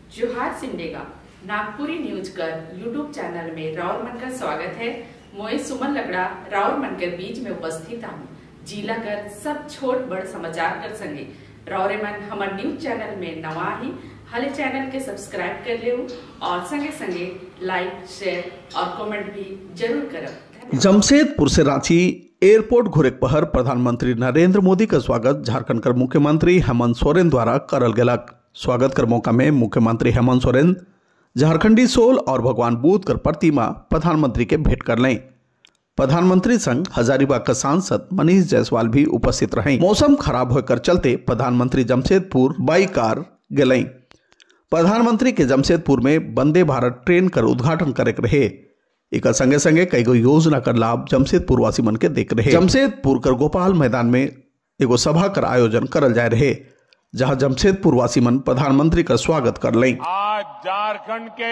जोहार सिमडेगा नागपुरी न्यूज कर YouTube channel में राउर मन का स्वागत है। मोए सुमन लकड़ा राउर मन के बीच में उपस्थित हूँ। जिला कर सब छोट बड़ समाचार कर संगे राउरे मन हमारे न्यूज चैनल में नवा ही हले चैनल के सब्सक्राइब कर ले और संगे संगे लाइक शेयर और कमेंट भी जरूर करो। जमशेदपुर से रांची एयरपोर्ट घुरे पहर प्रधानमंत्री नरेंद्र मोदी का स्वागत झारखंड कर मुख्यमंत्री हेमंत सोरेन द्वारा करल गेलक। स्वागत कर मौका में मुख्यमंत्री हेमंत सोरेन झारखंडी सोल और भगवान बुद्ध कर प्रतिमा प्रधानमंत्री के भेंट कर लें। प्रधानमंत्री संग हजारीबाग का सांसद मनीष जायसवाल भी उपस्थित रहे। मौसम खराब होकर चलते प्रधानमंत्री जमशेदपुर बाई कार गए। प्रधानमंत्री के जमशेदपुर में वंदे भारत ट्रेन कर उद्घाटन करे रहे। एक संगे संगे कई गो योजना कर लाभ जमशेदपुर वासी मन के देख रहे। जमशेदपुर कर गोपाल मैदान में एगो सभा कर आयोजन करल जाए रहे, जहां जमशेदपुर वासी मन प्रधानमंत्री का स्वागत कर लें। आज झारखंड के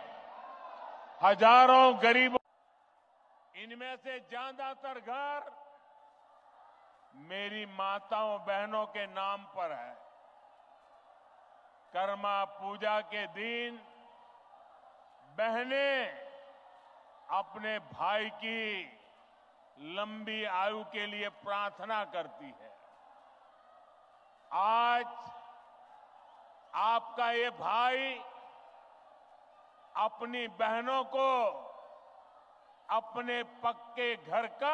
हजारों गरीबों, इनमें से ज्यादातर घर मेरी माताओं बहनों के नाम पर है। कर्मा पूजा के दिन बहनें अपने भाई की लंबी आयु के लिए प्रार्थना करती है। आज आपका ये भाई अपनी बहनों को अपने पक्के घर का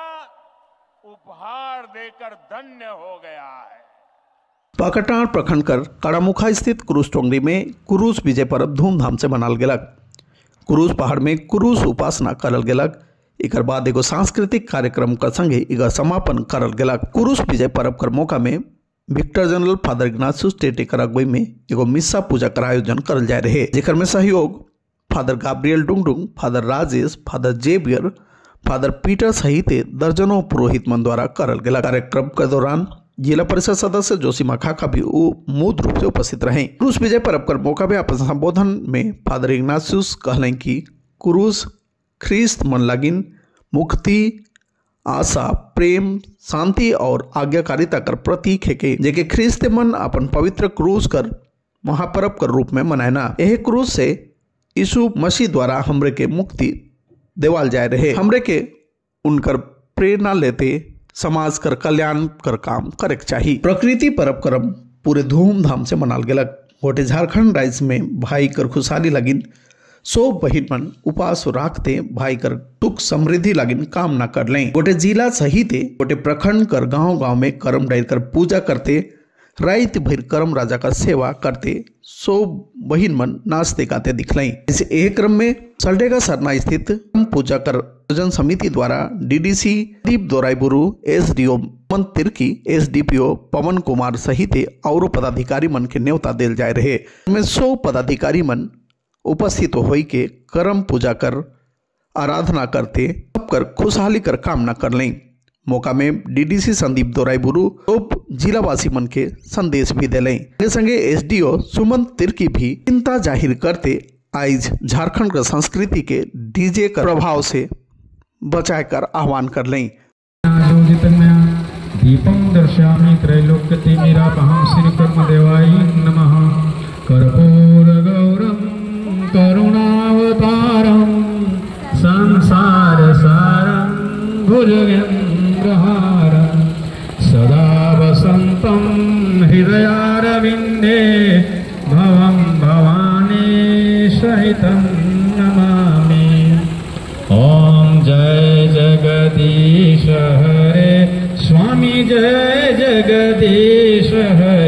उपहार देकर धन्य हो गया है। पाकटार प्रखंड कर काड़ामुखा स्थित कुरुस टोंगरी में कुरुस विजय पर्व धूमधाम से मनाल गेलक। कुरुस पहाड़ में कुरुस उपासना करल गेलक। एक बाद एगो सांस्कृतिक कार्यक्रम का संगे एगो समापन करल गेलक। कुरुस विजय पर्व कर मौका में vicar general father Ignatius Tete कर अगुवाई में एगो मिस्सा पूजा कर आयोजन करल जाए रहे, जेकर में सहयोग father Gabriel Dungdung, father Rajesh, father जेबियर, फादर पीटर सहित दर्जनों पुरोहित मन द्वारा करल गेला। कार्यक्रम के दौरान जिला परिषद सदस्य जोशीमा खाका भी मूल रूप से उपस्थित रहे। क्रूस विजय पर्व कर मौका में अपन संबोधन में फादर इग्नासियस कहलें कि क्रूस ख्रिस्त मन लागिन मुक्ति, आशा, प्रेम, शांति और आज्ञाकारिता कर प्रतीक है के जेके ख्रिस्त मन अपन पवित्र क्रूस कर महापर्व कर रूप में मनाना। यह क्रूस से यीशु मसीह द्वारा हमरे के मुक्ति देवाल जाए रहे। हमरे के उनकर प्रेरणा लेते समाज कर कल्याण कर काम करे चाहिए। प्रकृति पर्व करम पूरे धूमधाम से मनाल गेलक। गोटे झारखंड राज्य में भाई कर खुशहाली लगिन सो बहिन मन उपास राखते भाई कर टुक समृद्धि लगिन कामना कर लें। गोटे जिला सहित गोटे प्रखंड कर गांव में करम डाल कर पूजा करते रात भर करम राजा का सेवा करते सो बहिन मन नाचते गाते दिखलाई। इस एक क्रम में सल्डेगा सरना स्थित पूजा कर आयोजन समिति द्वारा डीडीसी दीप दोराईबुरु, एसडीओ मन तिर्की, एसडीपीओ पवन कुमार सहित और पदाधिकारी मन के न्योता दिल जाए रहे। में 100 पदाधिकारी मन उपस्थित होई के करम पूजा कर आराधना करते कर खुशहाली कर कामना कर लें। मौका में डीडीसी संदीप दोराईबुरु जिलावासी मन के संदेश भी दिले। संगे एसडीओ सुमन तिर्की भी चिंता जाहिर करते आज झारखंड का संस्कृति के डीजे का प्रभाव से बचाए कर आह्वान कर लें। दीपम दर्शयामि त्रैलोक्यतिमिरापहं श्रीकर्मदेवाय नमः। कर्पूर गौरम करुणावतारम संसार सारं भुजगेन्द्रहारं सदा वसन्तं हृदयारविन्दे भवं भवानी सहितं नमामि। ओम जय जगदीश हरे स्वामी, जय जगदीश हरे।